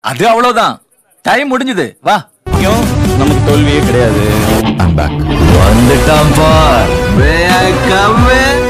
அது அவ்வளவுதான். டைம் முடிஞ்சது. வா. நமக்கு தோல்வியே கிடையாது. வந்துட்டான் பார்.